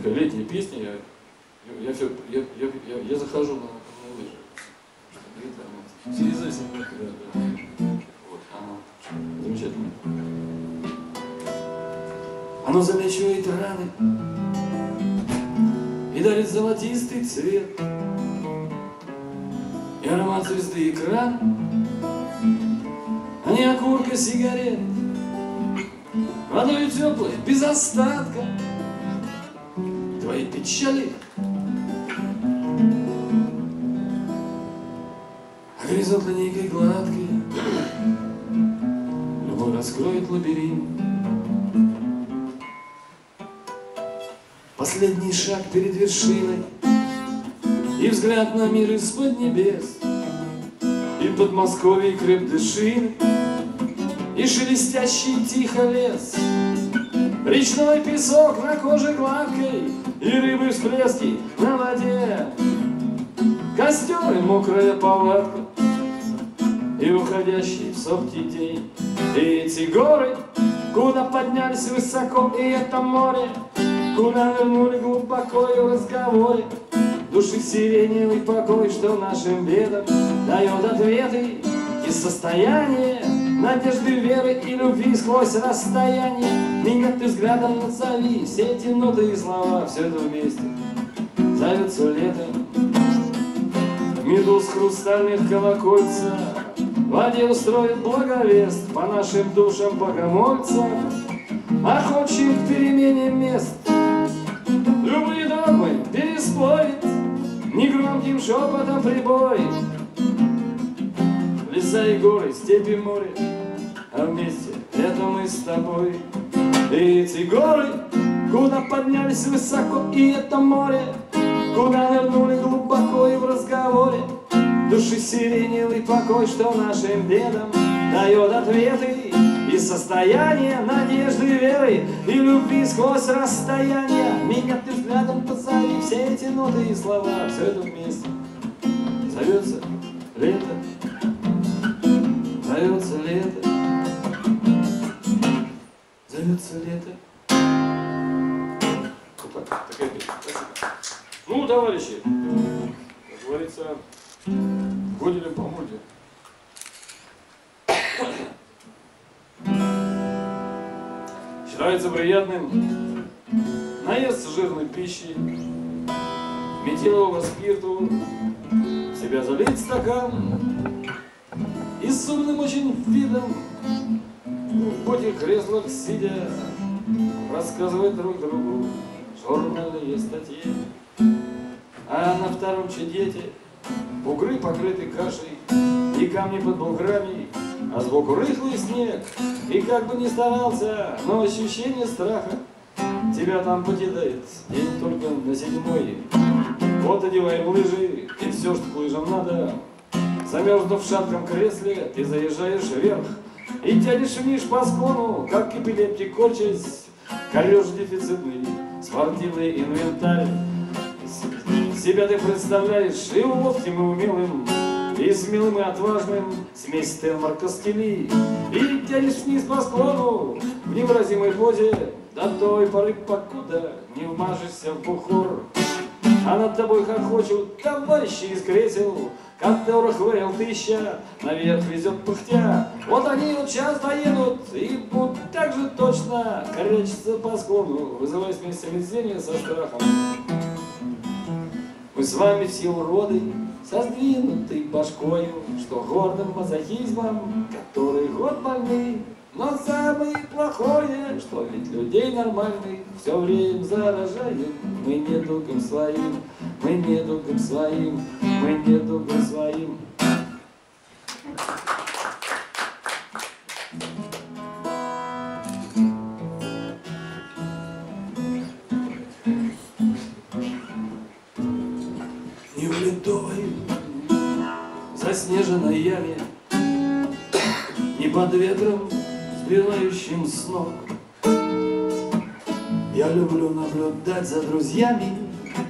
такая летняя песня, я захожу на лыжи. Через осень. Да. Вот, замечательно. Оно залечивает раны и дарит золотистый цвет, и аромат звезды экран, а не окурка сигарет. Водой теплой, без остатка, твои печали, а горизонт линейкой гладкой любой раскроет лабиринт. Последний шаг перед вершиной и взгляд на мир из-под небес, и Подмосковье крепдышины, и шелестящий тихо лес, речной песок на коже гладкой, и рыбы всплески на воде, костер и мокрая палатка, и уходящий в сопки день. И эти горы, куда поднялись высоко, и это море, куда нырнули глубоко и в разговоре, души сиреневый покой, что нашим бедам дает ответы и состояние надежды, веры и любви сквозь расстояние. Меня ты взглядом назови, все эти ноты и слова, все это вместе зовется летом. Медуз хрустальных колокольца в воде устроит благовест, по нашим душам богомольца, охочим к перемене мест. Любые догмы переспорит негромким шепотом прибой. Леса и горы, степи, море, а вместе это мы с тобой. И эти горы, куда поднялись высоко, и это море, куда нырнули глубоко и в разговоре, души сиреневый покой, что нашим бедам дает ответы и состояние надежды, веры и любви сквозь расстояние. Меня ты взглядом позови, все эти ноты и слова, все это вместе зовется лето. Зовется лето, зовется лето. Вот так, такая песня. Спасибо. Ну, товарищи, как говорится, годили по мульте. Считается приятным наесться жирной пищей, метилового спирту, в себя залить стакан и с умным очень видом в этих креслах сидя рассказывать друг другу журнальные статьи. А на втором чадете бугры покрыты кашей и камни под буграми, а сбоку рыхлый снег. И как бы ни старался, но ощущение страха тебя там покидает день только на 7-й. Вот одеваем лыжи, и все, что к лыжам надо. Замерзнув в шатком кресле, ты заезжаешь вверх и тянешь вниз по склону, как эпилептик корчась, колешь дефицитный спортивный инвентарь. Себя ты представляешь и ловким, и умелым, и смелым, и отважным, смесь Стэнмарка с Келли, и тянешь вниз по склону в невыразимой позе до той поры, покуда не вмажешься в бухор. А над тобой хохочут товарищи из кресел, которых вырел 1000, наверх везет пыхтя. Вот они вот часто едут и будут так же точно корячиться по склону, вызывая смесь омерзения со страхом. Мы с вами все уроды, со сдвинутой башкою, что гордым мазохизмом, который год больны. Но самое плохое, что ведь людей нормальных все время заражаем. Мы недугом своим, мы недугом своим, мы недугом своим. Не в ледовой заснеженной яме, не под ветром, сбивающим с ног, я люблю наблюдать за друзьями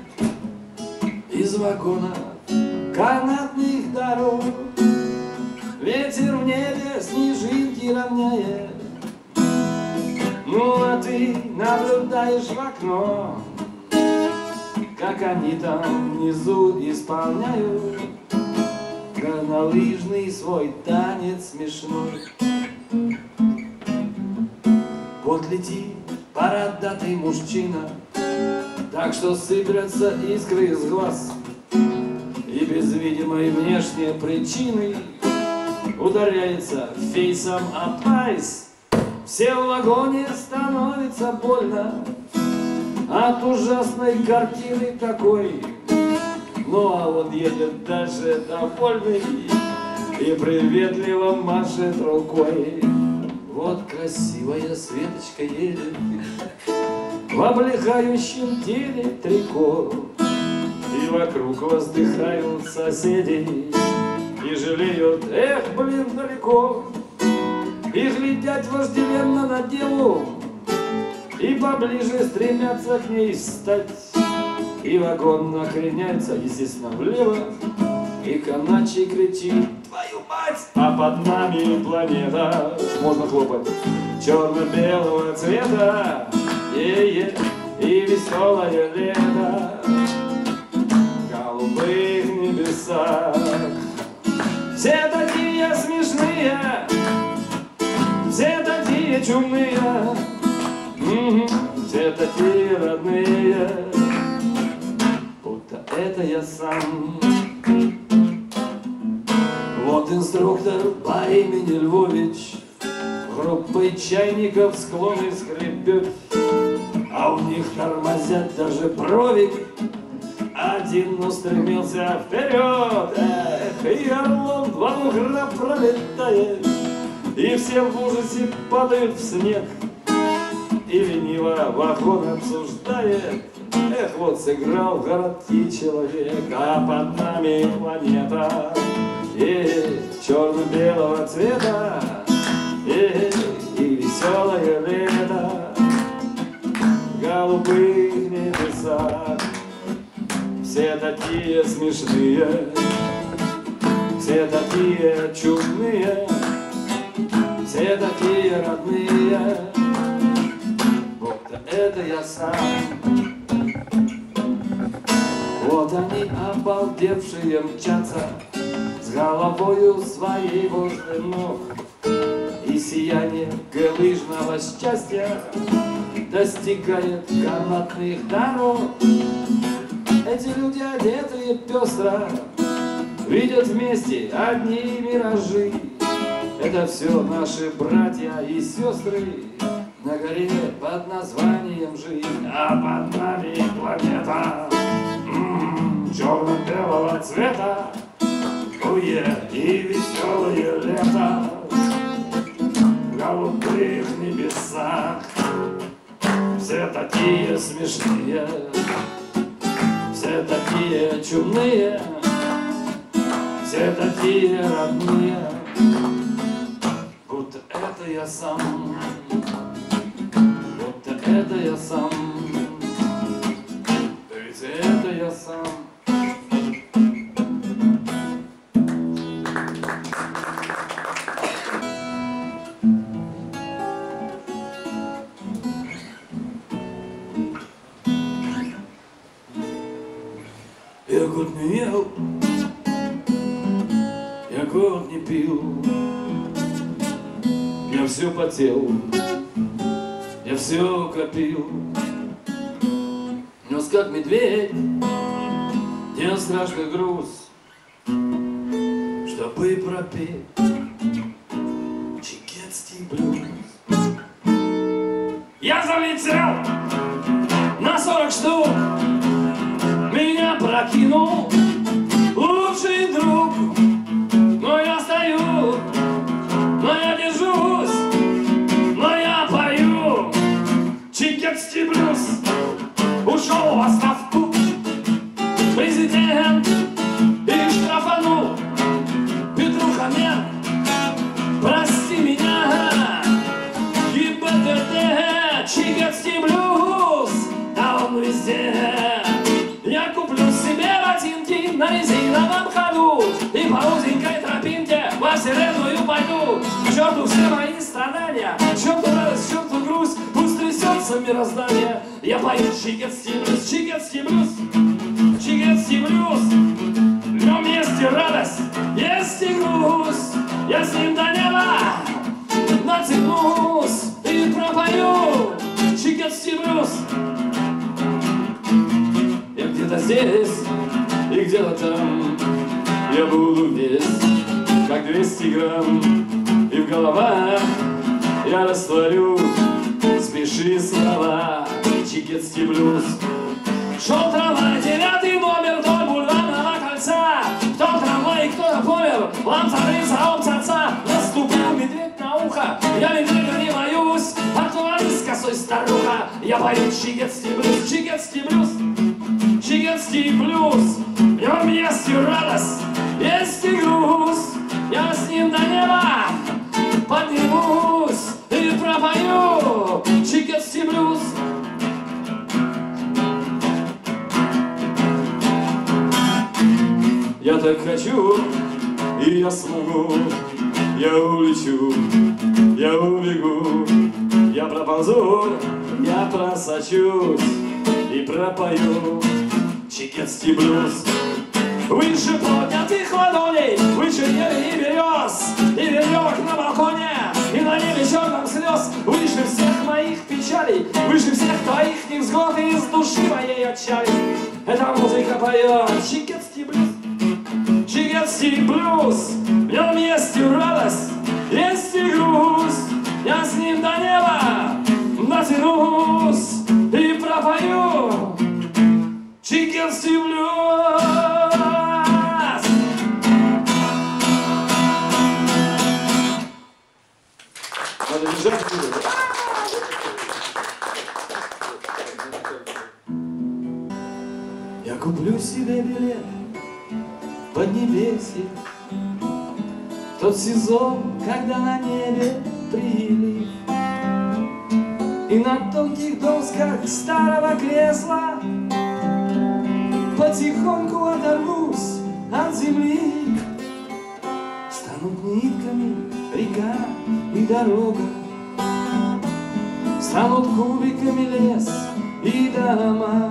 из вагона канатных дорог. Ветер в небе снежинки равняет, ну а ты наблюдаешь в окно как они там внизу исполняют горнолыжный свой танец смешной. Вот летит бородатый мужчина, так что сыплются искры из глаз, и без видимой внешней причины ударяется фейсом о пайс. Всем в вагоне становится больно от ужасной картины такой. Ну а он едет дальше довольный и приветливо машет рукой. Вот красивая Светочка едет в облегающем теле трико, и вокруг воздыхают соседи и жалеют, эх, блин, далеко. И глядят вожделенно на деву, и поближе стремятся к ней встать. И вагон накреняется, естественно, влево, и каначей кричит: твою мать! А под нами планета, можно хлопать, черно-белого цвета, и веселое лето в голубых небесах. Все такие смешные, все такие чумные, все такие родные, будто это я сам. Вот инструктор по имени Львович группой чайников склоны скребет, а у них тормозят даже брови. Один устремился вперед, эх, и орлом два бугра пролетает, и все в ужасе падают в снег, и лениво вагон обсуждает, эх, вот сыграл в городки человек, а под нами планета черно-белого цвета, и веселое лето в голубых небесах. Все такие смешные, все такие чудные, все такие родные, будто это я сам. Вот они, обалдевшие, мчатся с головою своей возле ног, и сияние галыжного счастья достигает канатных дорог. Эти люди, одетые пестро, видят вместе одни миражи. Это все наши братья и сестры на горе под названием жизнь, а под нами планета черно-белого цвета, и веселое лето в голубых небесах. Все такие смешные, все такие чумные, все такие родные, будто это я сам, будто это я сам, ведь это я сам. Я год не ел, я год не пил, я все потел, я все копил. Нес как медведь, дел страшный груз, чтобы пропеть чикетский блюз. Я залетел на 40 штук, меня прокинул лучший друг. Но я стою, но я держусь, но я пою чикетский блюз. Ушел в отставку президент и штрафанул Петруха мент. Прости меня, ГИБДД, чикетский блюз, да он везде. Я куплю себе ботинки на резиновом ходу и по узенькой тропинке во вселенную пойду. К черту все мои страдания, к черту радость, к черту грусть, пусть трясется мироздание. Я пою чикетский блюз, чикетский блюз. здесь, и где-то там я буду весь, как 200 грамм, и в головах я растворю, спеши слова, чикетский блюз. Шел трамвай, 9 номер вдоль бульварного кольца. В том трамвае кто-то помер, ламса рыса, отца. Наступил медведь на ухо, я медведя не боюсь. Актуалист косой старуха, я пою чикетский блюз, чикетский блюз, чикетский блюз. В нем есть и радость, есть и груз. Я с ним до неба поднимусь и пропою чикетский блюз. Я так хочу, и я смогу, я улечу, я убегу, я проползу, я просочусь и пропою чикетский блюз. Выше поднятых ладоней, выше ели и берез, и веревок на балконе, и на небе черных слез. Выше всех моих печалей, выше всех твоих невзгод, и из души моей отчали эта музыка поет чикетский блюз. Чикетский блюз, в нем есть и радость, есть и груз. Я с ним до неба дотянусь и пропою чикетский блюз. Надо бежать отсюда. Я куплю себе билет Поднебесье, в тот сезон, когда на небе прилив, и на тонких досках старого кресла потихоньку оторвусь от земли. Станут нитками река и дорога, станут кубиками лес и дома,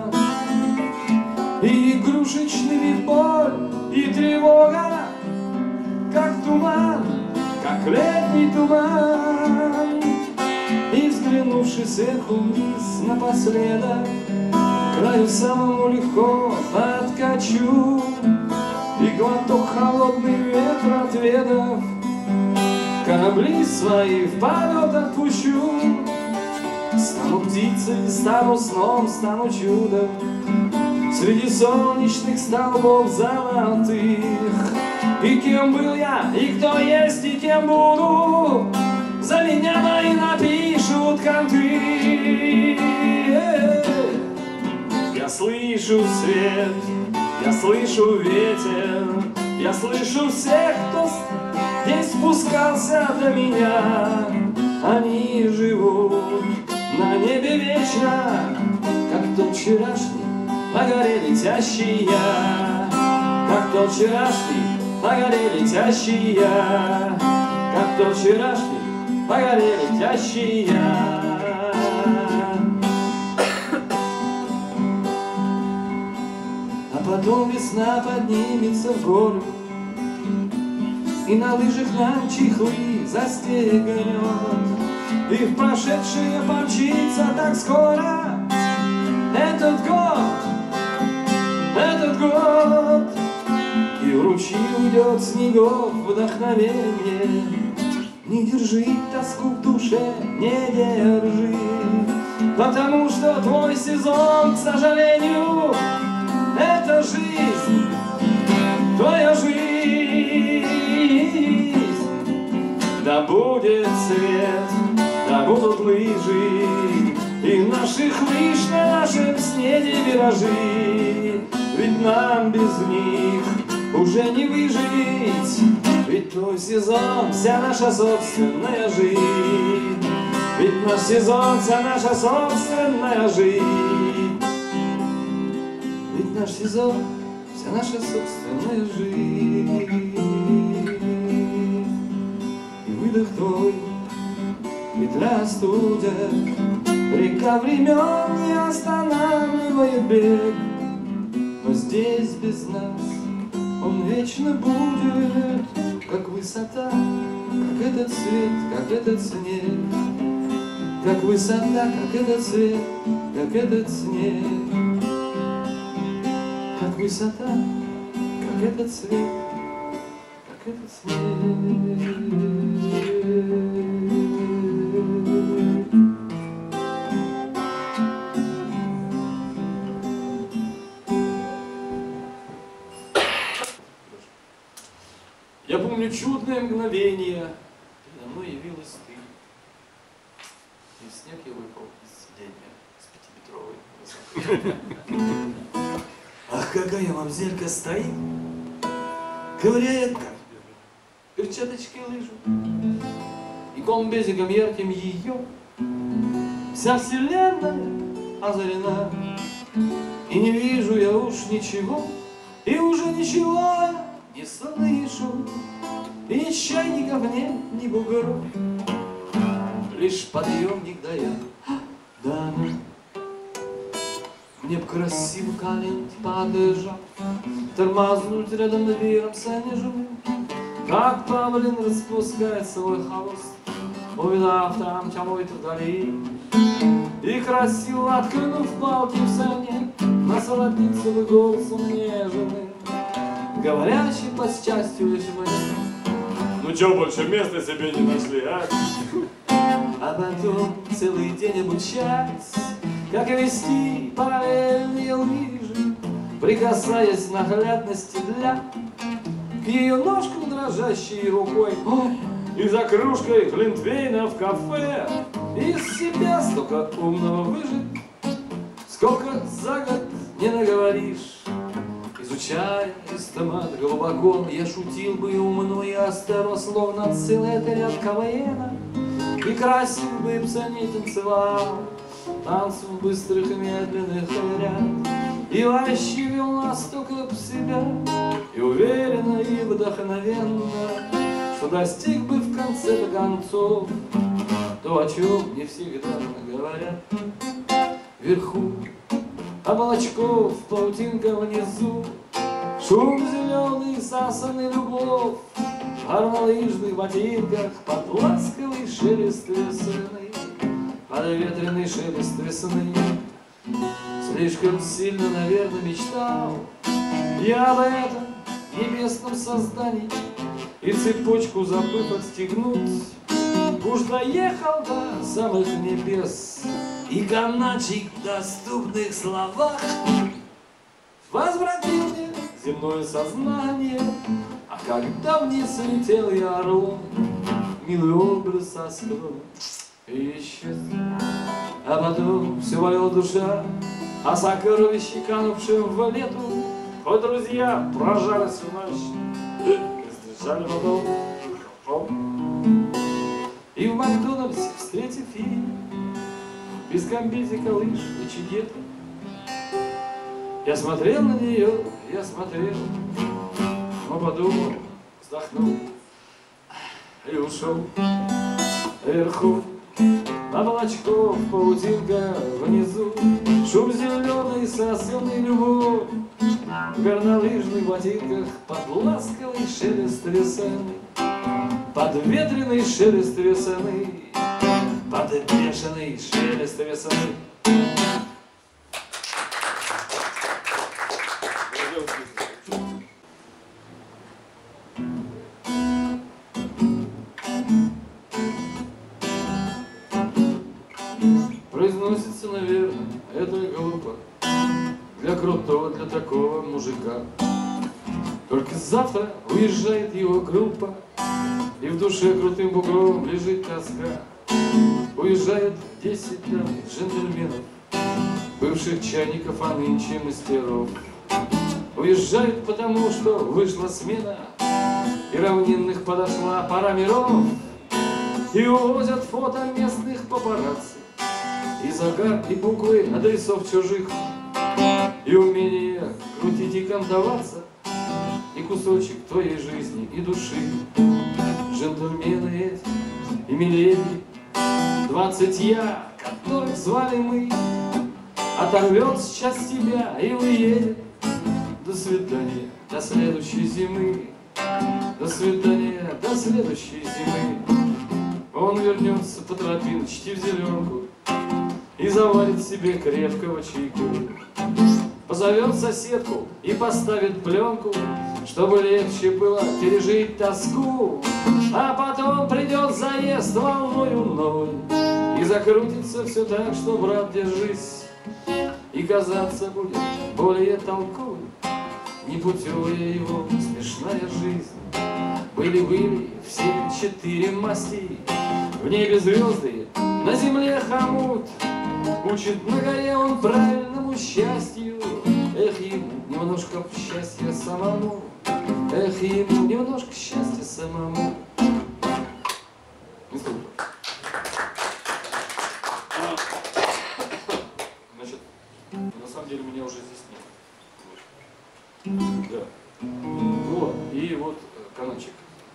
и игрушечными боль и тревога, как туман, как летний туман. И взглянувши сверху вниз напоследок, краю самому легко подкачу, и глоток холодный ветра отведав, корабли свои в полет отпущу. Стану птицей, стану сном, стану чудом среди солнечных столбов золотых. И кем был я, и кто есть, и кем буду, за меня мои напишут конты. Я слышу свет, я слышу ветер, я слышу всех, кто здесь спускался до меня. Они живут на небе вечно, как тот вчерашний на горе летящий я, как тот вчерашний на горе летящий я, как тот вчерашний на горе летящий я. А потом весна поднимется в гору, и на лыжах нам чехлы застегнет, и в прошедшее помчится так скоро этот год, и в ручьи уйдет снегов вдохновенье. Не держи тоску в душе, не держи, потому что твой сезон, к сожалению, это жизнь, твоя жизнь. Да будет свет, да будут лыжи, и наших лыж на нашем снеге виражи. Ведь нам без них уже не выжить, ведь твой сезон, вся наша собственная жизнь. Ведь наш сезон, вся наша собственная жизнь. Ведь наш сезон, вся наша собственная жизнь. И выдох твой, ветра студят, река времен не останавливает бег. Но здесь без нас он вечно будет, как высота, как этот свет, как этот снег. Как высота, как этот свет, как этот снег. высота, как этот свет, как этот свет. Я помню чудное мгновение, передо мной явилась ты. И в снег я выпал из сиденья с 5-метровой высоты. Ах, какая мамзелька стоит, ковыряет как перчаточки лыжу, и комбезиком ярким ее вся вселенная озарена. И не вижу я уж ничего, и уже ничего я не слышу, и ни чайников нет, ни бугоров, лишь подъемник да я, да ну. Мне б красиво колень подержать, тормознуть рядом двером санежным, как павлин распускает свой хвост, увидав там кого-то вдали, и красиво открынув балки в сане, насладиться бы голосом нежным, говорящий по счастью лишь мы. Ну чё, больше места себе не нашли, а? А потом целый день обучаясь, как вести параллельные лыжи, прикасаясь наглядности для к ее ножкам дрожащей рукой, ой, и за кружкой глинтвейна в кафе из себя столько умного выжить, сколько за год не наговоришь. Изучая истомат глубоко, я шутил бы умно и остро, словно целый отряд КВН, и красив бы псани танцевал танцев быстрых и медленных ряд, и вообще вел нас только в себя, и уверенно, и вдохновенно, что достиг бы в конце концов то, о чем не всегда говорят. Вверху облачков паутинка внизу, шум зеленый, сасанный любовь, в горнолыжных ботинках под ласковый шелест весны, под ветреный шелест весны. Слишком сильно, наверное, мечтал я об этом небесном создании, и цепочку забыв отстегнуть, уж доехал до самых небес, и канатчик в доступных словах возвратил мне земное сознание. А когда вниз летел я орлом, милый образ со склона исчез. А потом все болела душа, а сокровище, канувшее в лету, хоть друзья прожали всю ночь, сдержали потом. И в Макдональдсе, встретив ее, без комбезика, лыж и чигета, я смотрел на нее, я смотрел, но подумал, вздохнул и ушел. Вверху облачков паутинка внизу, шум зеленый, сосонный любовь, в горнолыжных ботинках под ласковый шелест весны, под ветреный шелест весны, под бешеный шелест весны. Произносится, наверное, это глупо для крутого, для такого мужика. Только завтра уезжает его группа, и в душе крутым бугром лежит тоска. Уезжают 10 джентльменов, бывших чайников, а нынче мастеров. Уезжают потому, что вышла смена, и равнинных подошла пора миров. И увозят фото местных папарацци, и загар, и буквы адресов чужих, и умение крутить и кантоваться, и кусочек твоей жизни и души. Джентльмены эти и миледи, 20 я, которых звали мы, оторвет сейчас тебя и уедет. До свидания, до следующей зимы. До свидания, до следующей зимы. Он вернется по тропиночке в зеленку и заварит себе крепкого чайку. По позовет соседку и поставит пленку, чтобы легче было пережить тоску. А потом придет заезд волною новой, и закрутится все так, что, брат, держись, и казаться будет более толковой непутевая его смешная жизнь. Были все 4 масти, в небе звезды, на земле хомут. Учит на горе он правильному счастью, эх, ему немножко счастья самому, эх, ему немножко счастья самому. Значит, на самом деле меня уже здесь нет. Да. Вот, и вот канончик.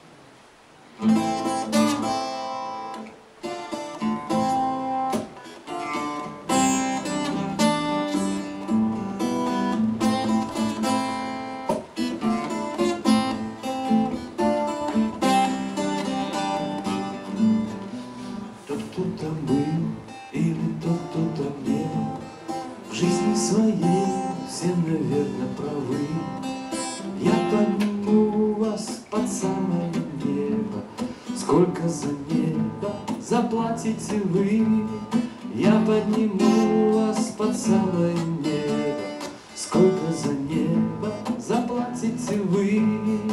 Сколько за небо заплатите вы, я подниму вас под самое небо. Сколько за небо заплатите вы?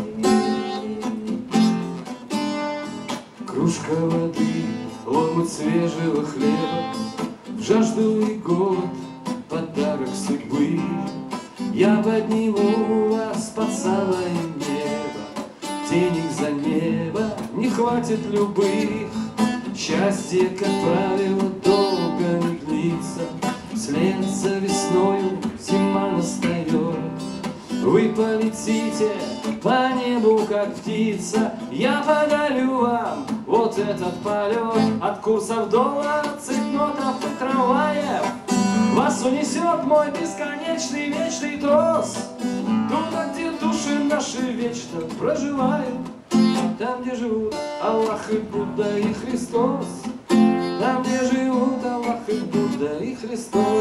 Кружка воды, ломоть свежего хлеба, в жажду и голод подарок судьбы. Я подниму вас под самое небо, денег за небо не хватит любых. Счастье, как правило, долго не длится, вслед за весною зима настает. Вы полетите по небу, как птица, я подарю вам вот этот полет. От курсов доллара, цейтнотов и трамваев вас унесет мой бесконечный вечный трос. Туда, где души наши вечно проживают, там, где живут Аллах и Будда и Христос, там, где живут Аллах и Будда и Христос.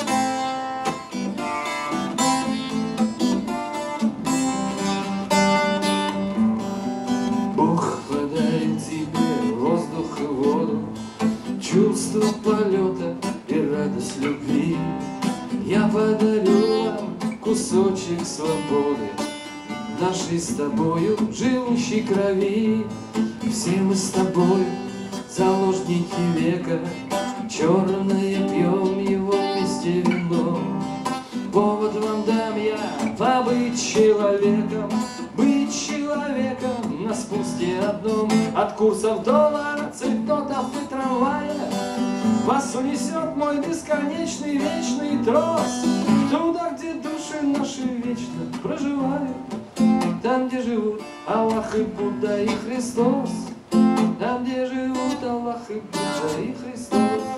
Бог подарит тебе воздух и воду, чувство полета и радость любви. Я подарю вам кусочек свободы нашей с тобою живущей крови. Все мы с тобой заложники века, черное пьем его вместе вино. Повод вам дам я побыть человеком, быть человеком на спуске одном. От курсов доллара, цейтнотов и трамвая вас унесет мой бесконечный вечный трос. Туда, где души наши вечно проживают, там, где живут Аллах и Будда и Христос, там, где живут Аллах и Будда и Христос.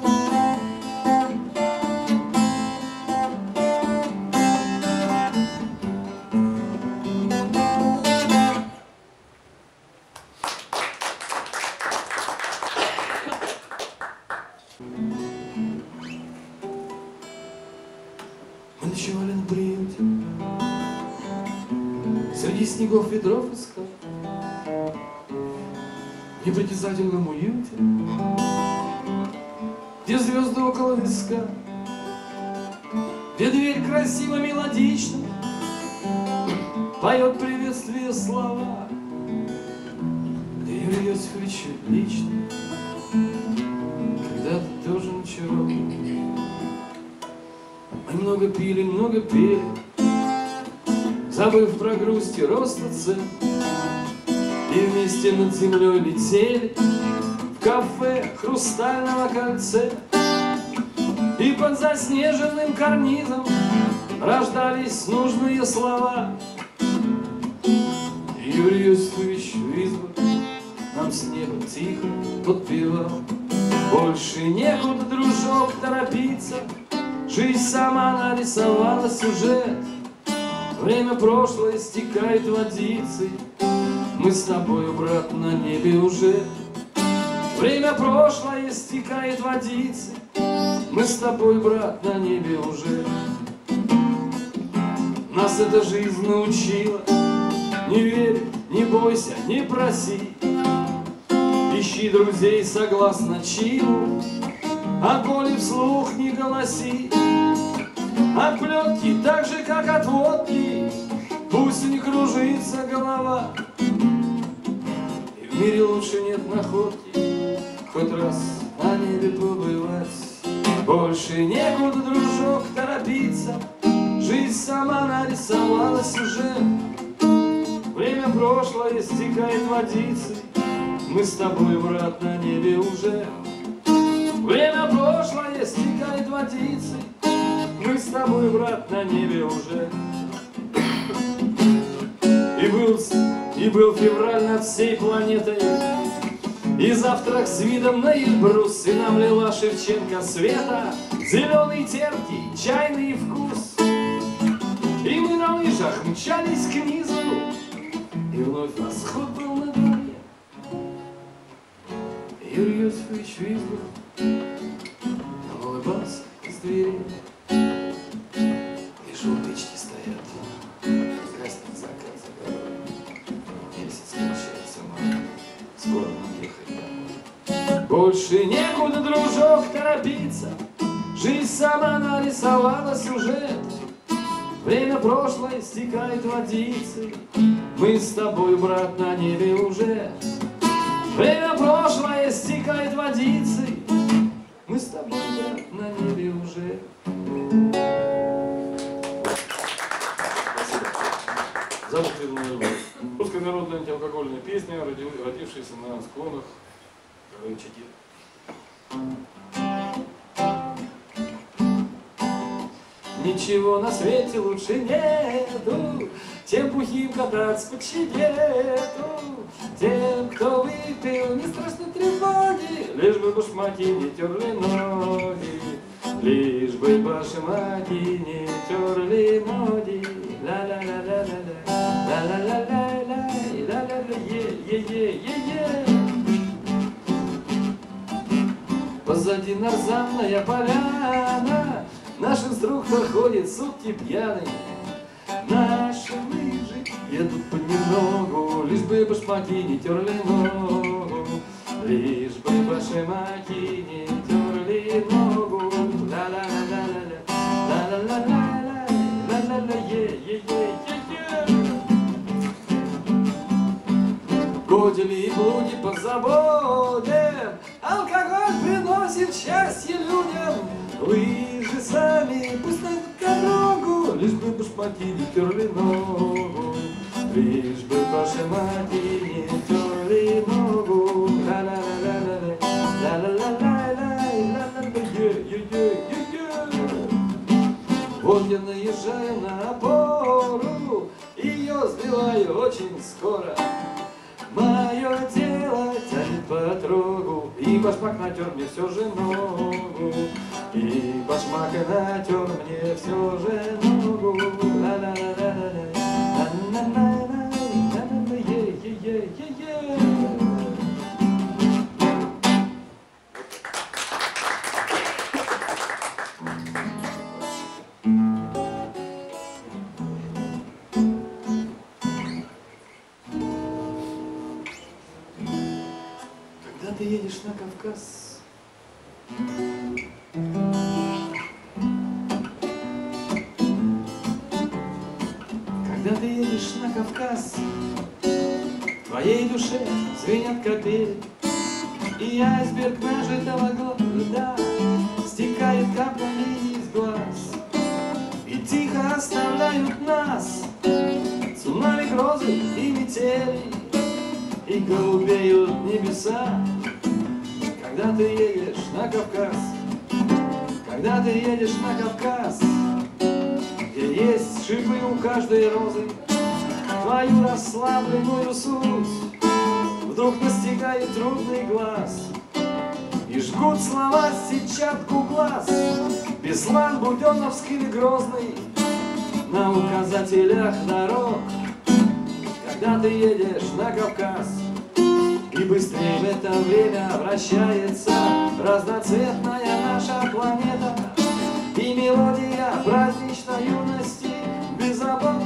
Мы ночевали на приюте, среди снегов ветров искал, в непритязательном уюте, где звезды около виска, где дверь красиво мелодично поет приветствие слова, где Юрий Иосифович лично когда-то тоже ночевал. Мы много пили, много пели, забыв про грусть и рост цен, и вместе над землей летели в кафе Хрустального кольца. И под заснеженным карнизом рождались нужные слова. Юрий Иосифович Висбор нам с неба тихо подпевал: больше некуда, дружок, торопиться, жизнь сама нарисовала сюжет. Время прошлое стекает водицей, мы с тобою, брат, на небе уже. Время прошлое стекает водицей, мы с тобой, брат, на небе уже. Нас эта жизнь научила: не верь, не бойся, не проси, ищи друзей согласно чину, о боли вслух не голоси. От плетки так же, как от водки, пусть не кружится голова. И в мире лучше нет находки, хоть раз на небе побывать. Больше некуда, дружок, торопиться, жизнь сама нарисовалась уже. Время прошлое стекает водицей, мы с тобой, брат, на небе уже. Время прошлое стекает водицей, мы с тобой, брат, на небе уже. И был февраль над всей планетой, и завтрак с видом на Эльбрус, и нам лила Шевченко света зеленый, терпкий, чайный вкус. И мы на лыжах мчались к низу, и вновь восход был на дворе. Юрий Иосифович Визбор нам улыбался из двери. Лишь у печки стоят, гаснет закат за горой. Месяц кончается май, скоро нам ехать домой. Больше некуда, дружок, торопиться, жизнь сама нарисовалась уже. Время прошлое стекает водицей, мы с тобой, брат, на небе уже. Время прошлое стекает водицей, мы с тобой, брат, на небе уже. Спасибо. Зовут преданную любовь. Русская народная антиалкогольная песня, родившаяся на склонах горы Читы. Ничего на свете лучше нету, тем плохим кататься по чедету. Тем, кто выпил, не страшно тревоги, лишь бы башмаки не терли ноги, лишь бы башмаки не терли ноги. Ла-ла-ла-ла-ла-ла, ла-ла-ла-ла-ла, ла-ла-ла, е-е-е-е-е. Позади нарзанная поляна, наш инструктор ходит сутки пьяный. Наши лыжи едут понемногу, лишь бы башмаки не терли ногу, лишь бы башмаки не терли ногу. Ла-ла-ла-ла-ла, ла-ла-ла-ла-ла, ла-ла-ла, е-е-е-е-е. Годили и блуди по заводам, алкоголь приносит счастье людям. Лыжи сами пусть найдут дорогу, лишь бы башмаки не терли ногу, лишь бы башмаки не терли ногу. Ла-ла-ла-ла-ла, ла-ла-ла-ла-ла, е-е-е-е-е. Вот я наезжаю на опору, ее сбиваю очень скоро. Мое тело тянет по трогу, и башмак натер мне все же ногу, и башмак натер мне все же ногу. Ла-ла-ла-ла-ла, ла-ла-ла-ла, ла-ла-ла, е-е-е-е-е. Когда ты едешь на Кавказ, когда ты едешь на Кавказ, в твоей душе звенят капели, и айсберг нажитого года стекает каплями из глаз, и тихо оставляют нас цунами, грозы и метели, и голубеют небеса. Когда ты едешь на Кавказ, когда ты едешь на Кавказ, где есть шипы у каждой розы, твою расслабленную суть вдруг настигает трудный глаз, и жгут слова сетчатку глаз, Беслан Буденовский или Грозный на указателях дорог. Когда ты едешь на Кавказ, и быстрее в это время вращается разноцветная наша планета, и мелодия праздничной юности беззаботно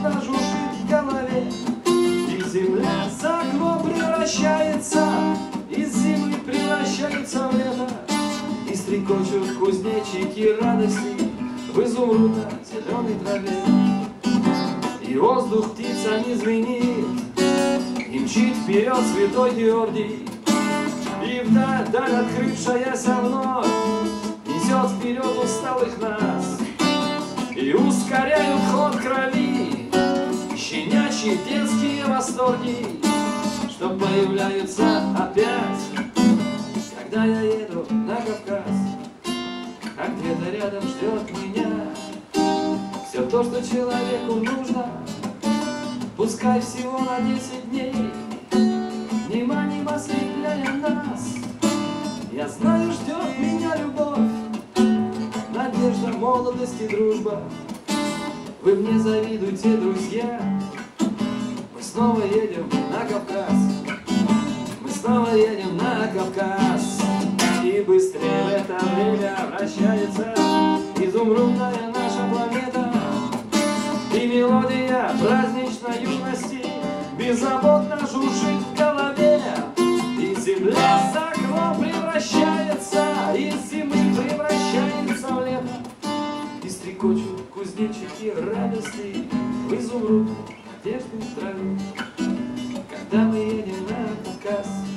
стрекочут кузнечики радости в изумрудно-зеленой траве. И воздух птицами звенит, и мчит вперед святой Георгий. И вдаль открывшаяся вновь несет вперед усталых нас. И ускоряют ход крови щенячьи детские восторги, что появляются опять, когда я еду на Кавказ. А где-то рядом ждет меня все то, что человеку нужно, пускай всего на 10 дней. Вниманием ослепляя нас, я знаю, ждет меня любовь, надежда, молодость и дружба. Вы мне завидуете, друзья, мы снова едем на Кавказ. Мы снова едем на Кавказ. И быстрее в это время вращается изумрудная наша планета. И мелодия праздничной юности беззаботно жужжит в голове. И земля за окном превращается, из зимы превращается в лето. И стрекочут кузнечики радости в изумрудной надежды в траве, когда мы едем на Кавказ.